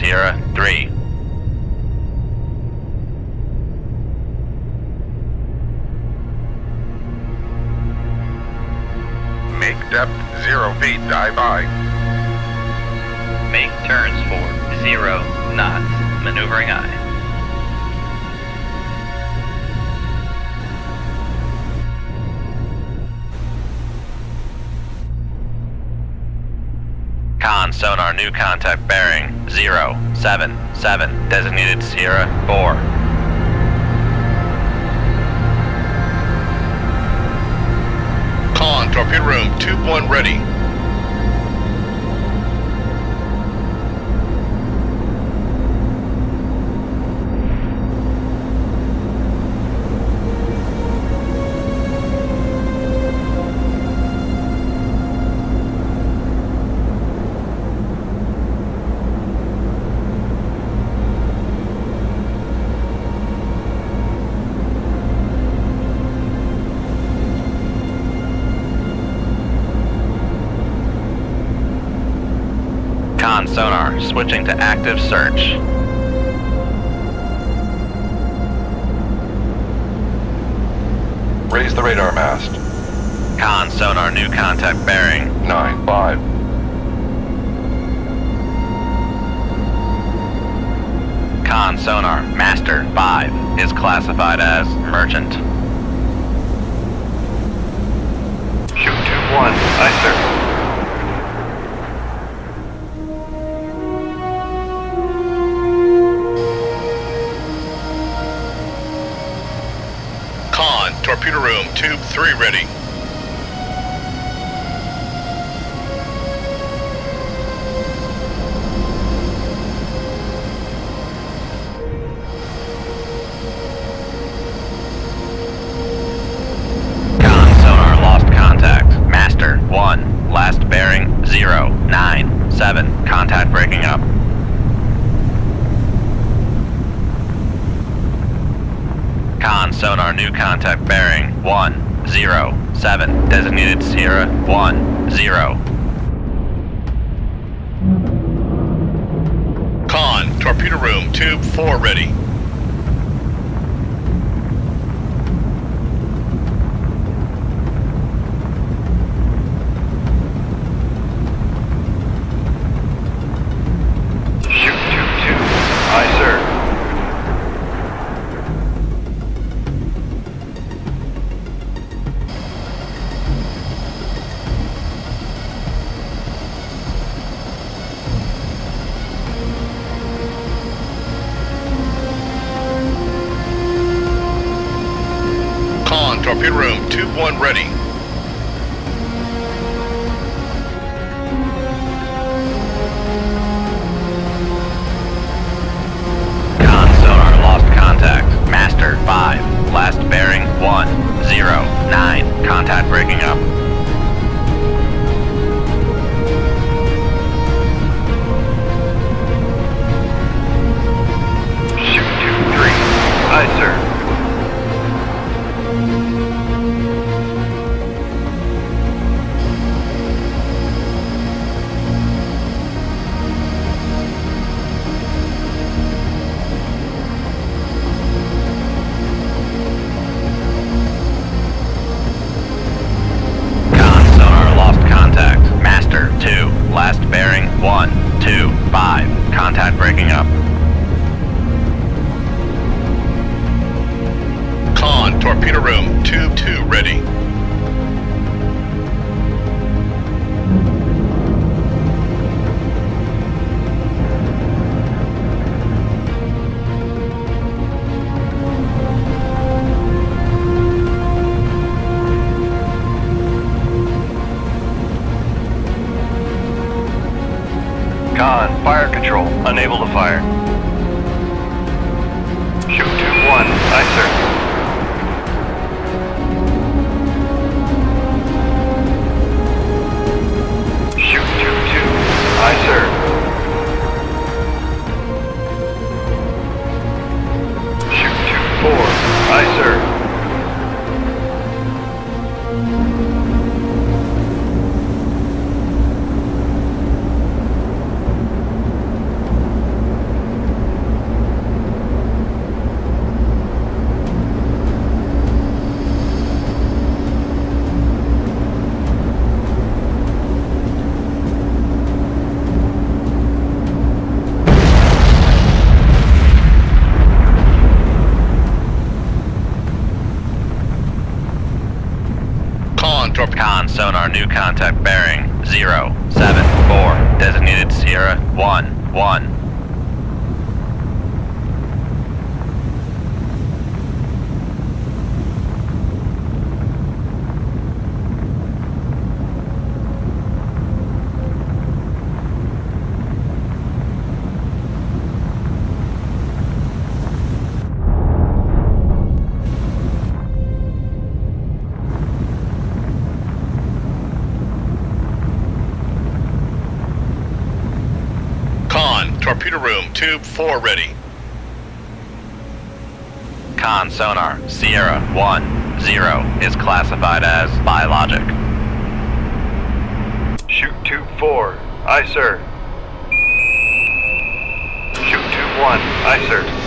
Sierra 3. Make depth 0 feet, dive by. Make turns for 0 knots, maneuvering aye. Con sonar new contact bearing 077, designated Sierra 4. Con, torpedo room, tube 1 ready. Con sonar, switching to active search. Raise the radar mast. Con sonar, new contact bearing 95. Con sonar, master 5, is classified as merchant. Shoot 2-1, aye sir. Con, torpedo room, tube 3 ready. Con sonar, lost contact. Master 1, last bearing 097, contact breaking up. Con sonar, new contact bearing 107, designated Sierra 10. Con, torpedo room, tube 4 ready. Shoot 2-2, aye sir. Con, torpedo room, tube 1 ready. Con sonar, lost contact. Master 5, last bearing 109, contact breaking up. Shoot 2-3, aye sir. Con sonar, lost contact. Master 2, last bearing 125, contact breaking up. Con, torpedo room, tube 2 ready. Con, fire control, unable to fire. Shoot 2-1, aye sir. Shoot 2-2, aye sir. Shoot 2-4, aye sir. Con sonar new contact bearing 074. Designated Sierra 1-1. Torpedo room, tube 4 ready. Con sonar Sierra 1-0 is classified as biologic. Shoot tube 4. Aye, sir. Shoot tube 1. Aye, sir.